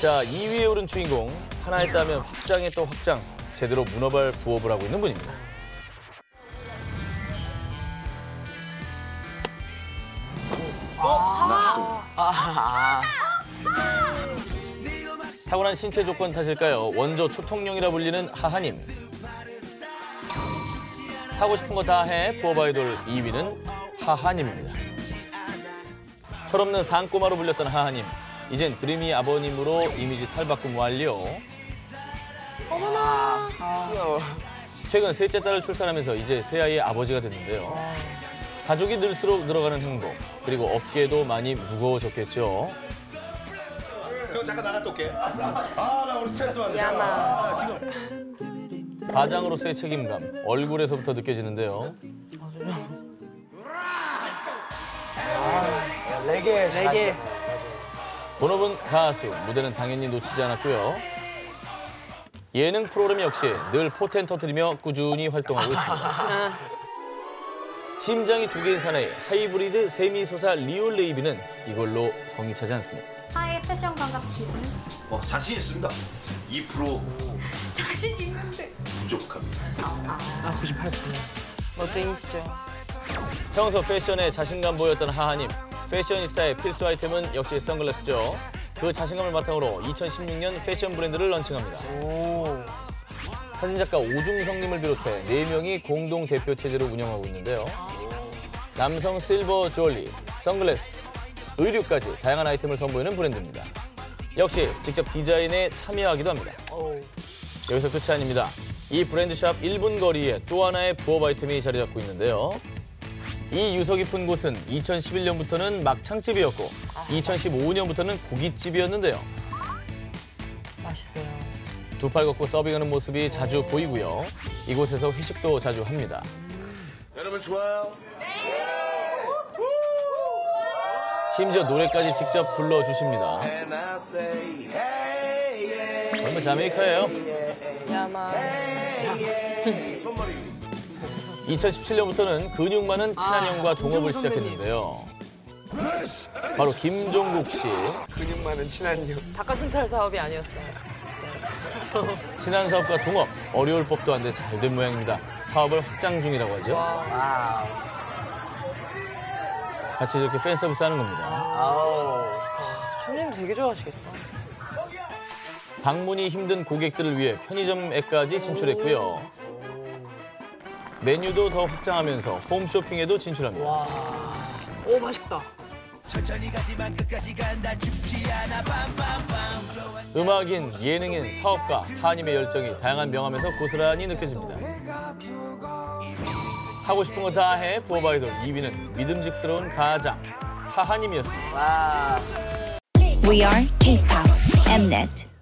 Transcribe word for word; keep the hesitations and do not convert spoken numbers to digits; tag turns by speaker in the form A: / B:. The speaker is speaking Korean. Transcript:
A: 자, 이 위에 오른 주인공. 하나 했다면 확장에 또 확장. 제대로 문어발 부업을 하고 있는 분입니다.
B: 아. 아.
A: 타고난 신체 조건 탓일까요? 원조 초통령이라 불리는 하하님. 하고 싶은 거 다 해. 부업 아이돌 이 위는 하하님입니다. 철없는 산꼬마로 불렸던 하하님. 이젠 드림이 아버님으로 이미지 탈바꿈 완료.
B: 어머나. 아, 귀여워.
A: 최근 셋째 딸을 출산하면서 이제 새아이의 아버지가 됐는데요. 가족이 늘수록 늘어가는 행복, 그리고 어깨도 많이 무거워졌겠죠.
C: 형 잠깐 나갔다 올게. 아, 나 오늘 스트레스 받네.
B: 야마.
C: 아, 지금.
A: 가장으로서의 책임감, 얼굴에서부터 느껴지는데요.
B: 아, 레게, 레게.
A: 본업은 가수, 무대는 당연히 놓치지 않았고요. 예능 프로그램 역시 늘 포텐 터뜨리며 꾸준히 활동하고 있습니다. 심장이 두 개인 사나이 하이브리드 세미소사 리올 레이비는 이걸로 성이 차지 않습니다.
D: 하의 패션 감각 기준.
C: 어, 자신 있습니다. 이 퍼센트
D: 자신 있는데.
C: 부족합니다.
B: 아, 구십팔 퍼센트. 멋쟁이시죠.
A: 평소 패션에 자신감 보였던 하하님. 패셔니스타의 필수 아이템은 역시 선글라스죠. 그 자신감을 바탕으로 이천십육 년 패션 브랜드를 런칭합니다.
B: 오.
A: 사진작가 오중성님을 비롯해 네 명이 공동 대표 체제로 운영하고 있는데요. 남성 실버 주얼리, 선글라스, 의류까지 다양한 아이템을 선보이는 브랜드입니다. 역시 직접 디자인에 참여하기도 합니다.
B: 오.
A: 여기서 끝이 아닙니다. 이 브랜드샵 일 분 거리에 또 하나의 부업 아이템이 자리 잡고 있는데요. 이 유서 깊은 곳은 이천십일 년부터는 막창집이었고 이천십오 년부터는 고깃집이었는데요.
B: 맛있어요.
A: 두 팔 걷고 서빙하는 모습이 자주 보이고요. 이곳에서 회식도 자주 합니다.
C: 여러분 좋아요?
A: 심지어 노래까지 직접 불러주십니다. 얼마 자메이카예요.
B: 야마.
C: 손머리.
A: 이천십칠 년부터는 근육 많은 친한형과 동업을 시작했는데요. 바로 김종국 씨.
B: 근육 많은 친한 형. 닭가슴살 사업이 아니었어요.
A: 친한 사업과 동업. 어려울 법도 한데 잘 된 모양입니다. 사업을 확장 중이라고 하죠.
B: 와우.
A: 같이 이렇게 팬 서비스 하는 겁니다.
B: 아우. 손님 되게 좋아하시겠다.
A: 방문이 힘든 고객들을 위해 편의점 앱까지 진출했고요. 메뉴도 더 확장하면서 홈쇼핑에도 진출합니다.
B: 와. 오, 맛있다.
A: 음악인, 예능인, 사업가, 하하님의 열정이 다양한 명함에서 고스란히 느껴집니다. 하고 싶은 거 다 해, 부업 아이돌 이 위는 믿음직스러운 가장, 하하님이었습니다.
B: 와.
E: We are K-pop Mnet.